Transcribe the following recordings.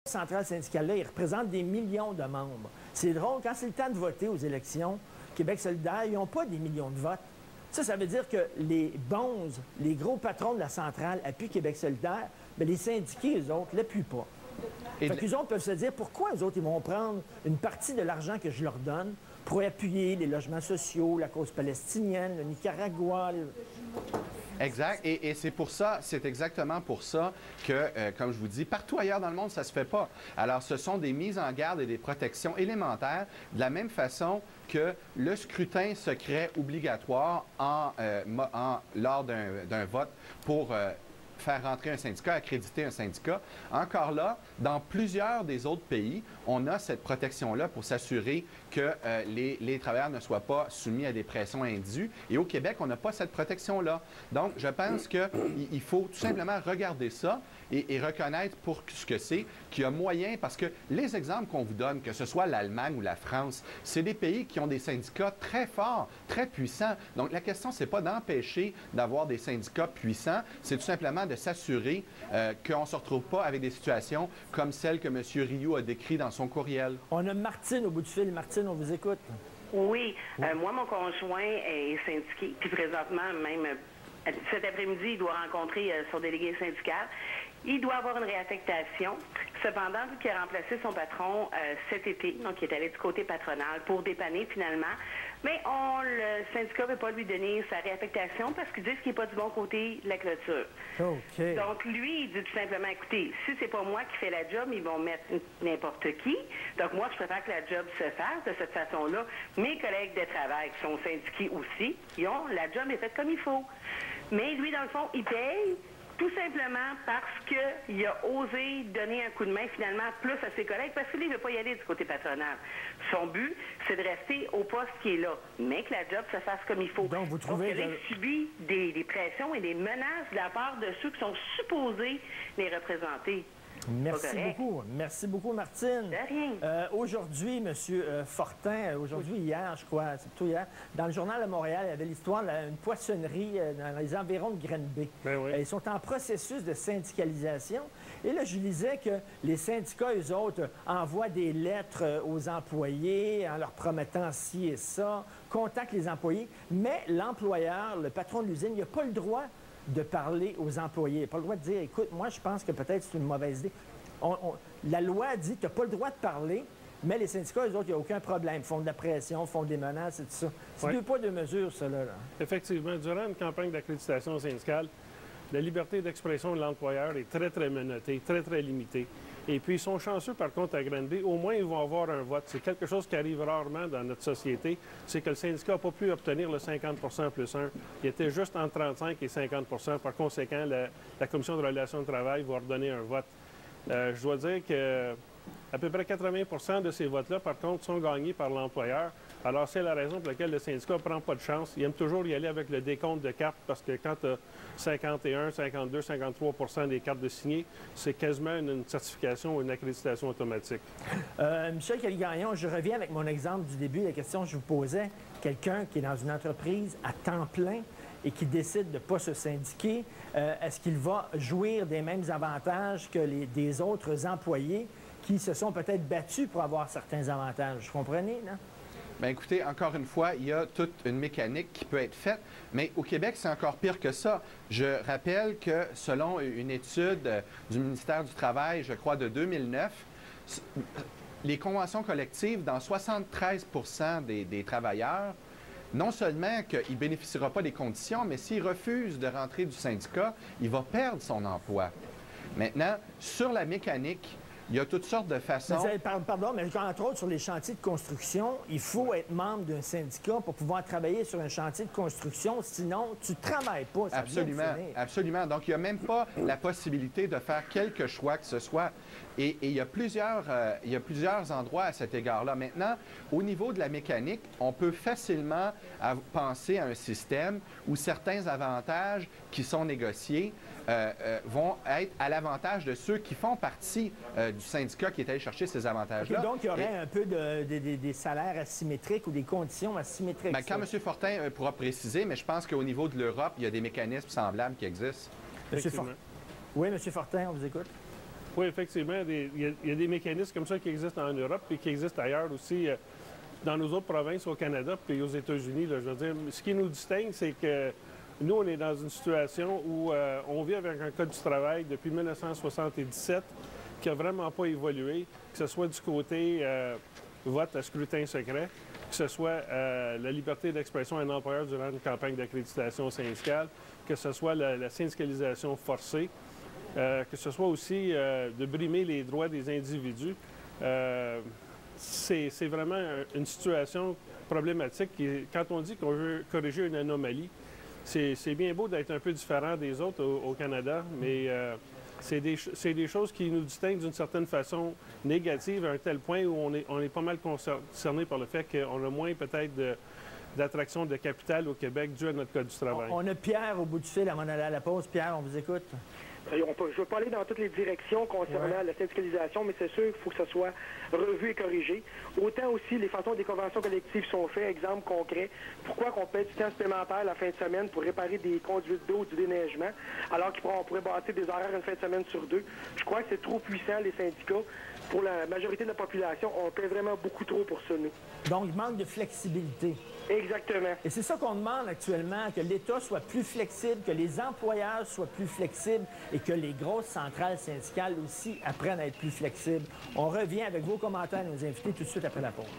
centrale syndicale-là, il représente des millions de membres. C'est drôle, quand c'est le temps de voter aux élections, Québec solidaire, ils n'ont pas des millions de votes. Ça veut dire que les bonzes, les gros patrons de la centrale appuient Québec solidaire, mais les syndiqués, eux autres, ne l'appuient pas. Fait qu'eux autres peuvent se dire, pourquoi eux autres, ils vont prendre une partie de l'argent que je leur donne pour appuyer les logements sociaux, la cause palestinienne, le Nicaragua. Exact. Et c'est pour ça, c'est exactement pour ça que, comme je vous dis, partout ailleurs dans le monde, ça ne se fait pas. Alors, ce sont des mises en garde et des protections élémentaires, de la même façon que le scrutin secret obligatoire lors d'un vote pour faire rentrer un syndicat, accréditer un syndicat. Encore là, dans plusieurs des autres pays, on a cette protection-là pour s'assurer que les travailleurs ne soient pas soumis à des pressions indues. Et au Québec, on n'a pas cette protection-là. Donc, je pense qu'il faut tout simplement regarder ça et reconnaître pour ce que c'est, qu'il y a moyen, parce que les exemples qu'on vous donne, que ce soit l'Allemagne ou la France, c'est des pays qui ont des syndicats très forts, très puissants. Donc, la question, c'est pas d'empêcher d'avoir des syndicats puissants, c'est tout simplement de s'assurer qu'on ne se retrouve pas avec des situations comme celle que M. Rioux a décrite dans son courriel. On a Martine au bout du fil. Martine, on vous écoute. Oui. Moi, mon conjoint est syndiqué, puis présentement, même cet après-midi, il doit rencontrer son délégué syndical. Il doit avoir une réaffectation. Cependant, vu qu'il a remplacé son patron cet été, donc il est allé du côté patronal pour dépanner finalement, mais le syndicat ne veut pas lui donner sa réaffectation parce qu'ils disent qu'il n'est pas du bon côté de la clôture. Okay. Donc lui, il dit tout simplement, écoutez, si c'est pas moi qui fais la job, ils vont mettre n'importe qui. Donc moi, je préfère que la job se fasse de cette façon-là. Mes collègues de travail qui sont syndiqués aussi, la job est faite comme il faut. Mais lui, dans le fond, il paye tout simplement parce qu'il a osé donner un coup de main finalement plus à ses collègues parce qu'il ne veut pas y aller du côté patronal. Son but, c'est de rester au poste qui est là, mais que la job se fasse comme il faut. Donc, vous trouvez qu'il subit des pressions et des menaces de la part de ceux qui sont supposés les représenter. Merci beaucoup. Merci beaucoup, Martine. De rien. Aujourd'hui, M. Fortin, hier, je crois, c'est plutôt hier, dans le Journal de Montréal, il y avait l'histoire d'une poissonnerie dans les environs de Granby. Ben oui. Ils sont en processus de syndicalisation. Et là, je lisais que les syndicats, eux autres, envoient des lettres aux employés en leur promettant ci et ça, contactent les employés, mais l'employeur, le patron de l'usine, il n'a pas le droit de parler aux employés. Il n'a pas le droit de dire, écoute, moi, je pense que peut-être c'est une mauvaise idée. La loi dit, tu n'as pas le droit de parler, mais les syndicats, eux autres, il n'y a aucun problème. Ils font de la pression, font des menaces et tout ça. C'est deux poids, deux mesures, ça, là. Effectivement, durant une campagne d'accréditation syndicale, la liberté d'expression de l'employeur est très, très menottée, très, très limitée. Et puis, ils sont chanceux, par contre, à Granby. Au moins, ils vont avoir un vote. C'est quelque chose qui arrive rarement dans notre société. C'est que le syndicat n'a pas pu obtenir le 50 plus 1. Il était juste entre 35 et 50 Par conséquent, la Commission de relations de travail va redonner un vote. Je dois dire que à peu près 80 de ces votes-là, par contre, sont gagnés par l'employeur. Alors, c'est la raison pour laquelle le syndicat ne prend pas de chance. Il aime toujours y aller avec le décompte de cartes parce que quand tu as 51, 52, 53 des cartes de signées, c'est quasiment une certification ou une accréditation automatique. Michel Caligagnon, je reviens avec mon exemple du début, la question que je vous posais. Quelqu'un qui est dans une entreprise à temps plein et qui décide de ne pas se syndiquer, est-ce qu'il va jouir des mêmes avantages que des autres employés qui se sont peut-être battus pour avoir certains avantages? Vous comprenez, non? Bien, écoutez, encore une fois, il y a toute une mécanique qui peut être faite, mais au Québec, c'est encore pire que ça. Je rappelle que selon une étude du ministère du Travail, je crois, de 2009, les conventions collectives, dans 73 des travailleurs, non seulement qu'il ne bénéficiera pas des conditions, mais s'il refuse de rentrer du syndicat, il va perdre son emploi. Maintenant, sur la mécanique, il y a toutes sortes de façons. Pardon, mais entre autres, sur les chantiers de construction, il faut être membre d'un syndicat pour pouvoir travailler sur un chantier de construction. Sinon, tu ne travailles pas. Ça Absolument, absolument. Donc, il n'y a même pas la possibilité de faire quelque choix que ce soit. Et il y a plusieurs endroits à cet égard-là. Maintenant, au niveau de la mécanique, on peut facilement penser à un système où certains avantages qui sont négociés vont être à l'avantage de ceux qui font partie du syndicat qui est allé chercher ces avantages-là. Okay, donc, il y aurait un peu des salaires asymétriques ou des conditions asymétriques. Bien, quand M. Fortin pourra préciser, mais je pense qu'au niveau de l'Europe, il y a des mécanismes semblables qui existent. Oui, M. Fortin, on vous écoute. Oui, effectivement, il y a des mécanismes comme ça qui existent en Europe et qui existent ailleurs aussi, dans nos autres provinces au Canada puis aux États-Unis. Je veux dire, ce qui nous distingue, c'est que nous, on est dans une situation où on vit avec un code du travail depuis 1977 qui n'a vraiment pas évolué, que ce soit du côté vote à scrutin secret, que ce soit la liberté d'expression à un employeur durant une campagne d'accréditation syndicale, que ce soit la syndicalisation forcée, que ce soit aussi de brimer les droits des individus. C'est vraiment une situation problématique. Quand on dit qu'on veut corriger une anomalie, c'est bien beau d'être un peu différent des autres au Canada, mais c'est des choses qui nous distinguent d'une certaine façon négative à un tel point où on est pas mal concerné par le fait qu'on a moins peut-être d'attraction de capital au Québec dû à notre Code du travail. On a Pierre au bout du fil avant d'aller à la pause. Pierre, on vous écoute. Je ne veux pas aller dans toutes les directions concernant la syndicalisation, mais c'est sûr qu'il faut que ça soit revu et corrigé. Autant aussi, les façons des conventions collectives sont faites. Exemple concret, pourquoi qu'on paie du temps supplémentaire la fin de semaine pour réparer des conduites d'eau ou du déneigement, alors qu'on pourrait bâtir des horaires une fin de semaine sur 2. Je crois que c'est trop puissant, les syndicats. Pour la majorité de la population, on paie vraiment beaucoup trop pour ça, nous. Donc, il manque de flexibilité. Exactement. Et c'est ça qu'on demande actuellement, que l'État soit plus flexible, que les employeurs soient plus flexibles et que les grosses centrales syndicales aussi apprennent à être plus flexibles. On revient avec vos commentaires et nos invités tout de suite après la pause.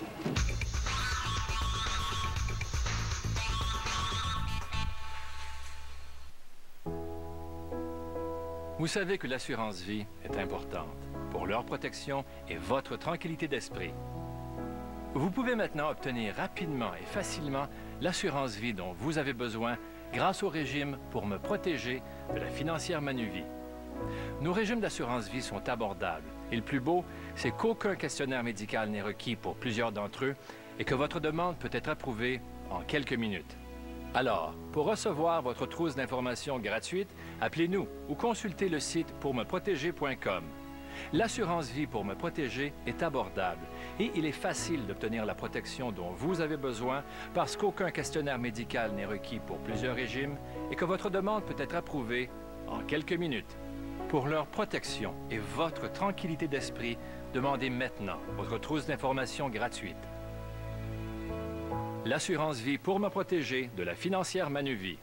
Vous savez que l'assurance vie est importante pour leur protection et votre tranquillité d'esprit. Vous pouvez maintenant obtenir rapidement et facilement l'assurance vie dont vous avez besoin grâce au régime pour me protéger de la financière Manuvie. Nos régimes d'assurance vie sont abordables et le plus beau, c'est qu'aucun questionnaire médical n'est requis pour plusieurs d'entre eux et que votre demande peut être approuvée en quelques minutes. Alors, pour recevoir votre trousse d'informations gratuite, appelez-nous ou consultez le site pourmeprotéger.com. L'assurance vie pour me protéger est abordable et il est facile d'obtenir la protection dont vous avez besoin parce qu'aucun questionnaire médical n'est requis pour plusieurs régimes et que votre demande peut être approuvée en quelques minutes. Pour leur protection et votre tranquillité d'esprit, demandez maintenant votre trousse d'informations gratuite. L'assurance vie pour me protéger de la financière Manuvie.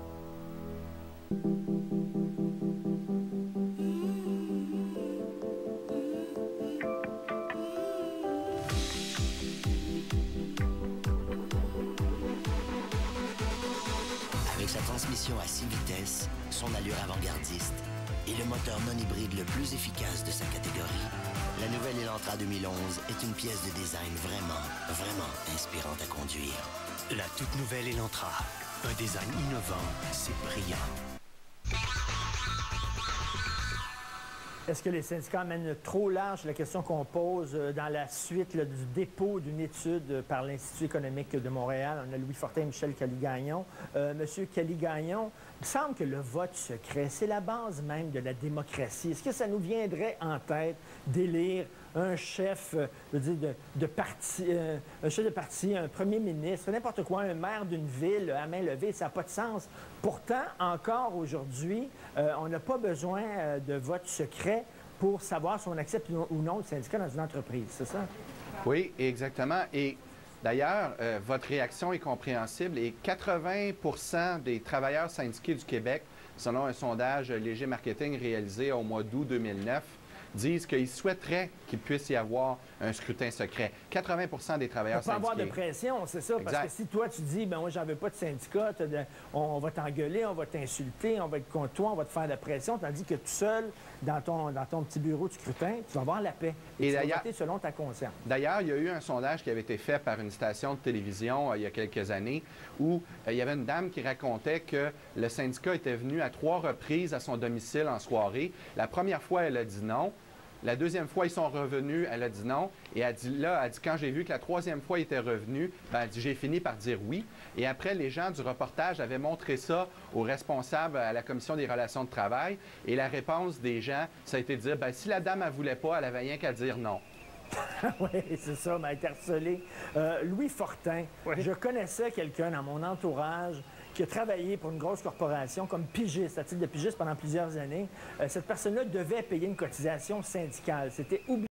Avec sa transmission à 6 vitesses, son allure avant-gardiste et le moteur non hybride le plus efficace de sa catégorie, la nouvelle Elantra 2011 est une pièce de design vraiment inspirante à conduire. La toute nouvelle Elantra, un design innovant, c'est brillant. Est-ce que les syndicats mènent trop large la question qu'on pose dans la suite là, du dépôt d'une étude par l'Institut économique de Montréal? On a Louis Fortin et Michel Caligagnon. Monsieur Caligagnon, il me semble que le vote secret, c'est la base même de la démocratie. Est-ce que ça nous viendrait en tête d'élire un chef de parti, un premier ministre, n'importe quoi, un maire d'une ville à main levée, ça n'a pas de sens. Pourtant, encore aujourd'hui, on n'a pas besoin de vote secret pour savoir si on accepte ou non le syndicat dans une entreprise, c'est ça? Oui, exactement. Et d'ailleurs, votre réaction est compréhensible et 80 des travailleurs syndiqués du Québec, selon un sondage Léger Marketing réalisé au mois d'août 2009, disent qu'ils souhaiteraient qu'il puisse y avoir un scrutin secret. 80 des travailleurs syndiqués. Pour pas avoir de pression, c'est ça. Exact. Parce que si toi, tu dis, ben moi, j'en veux pas de syndicat, on va t'engueuler, on va t'insulter, on va être contre toi, on va te faire de la pression, tandis que tout seul, dans ton petit bureau de scrutin, tu vas avoir la paix. Et tu vas voter selon ta conscience. D'ailleurs, il y a eu un sondage qui avait été fait par une station de télévision il y a quelques années où il y avait une dame qui racontait que le syndicat était venu à 3 reprises à son domicile en soirée. La première fois, elle a dit non. La deuxième fois, ils sont revenus, elle a dit non. Et elle dit quand j'ai vu que la troisième fois, ils étaient revenus, elle dit, j'ai fini par dire oui. Et après, les gens du reportage avaient montré ça aux responsables à la Commission des relations de travail. Et la réponse des gens, ça a été de dire, si la dame, elle voulait pas, elle avait rien qu'à dire non. Oui, c'est ça, m'a interpellé. Louis Fortin, je connaissais quelqu'un dans mon entourage qui a travaillé pour une grosse corporation comme pigiste, à titre de pigiste pendant plusieurs années, cette personne-là devait payer une cotisation syndicale. C'était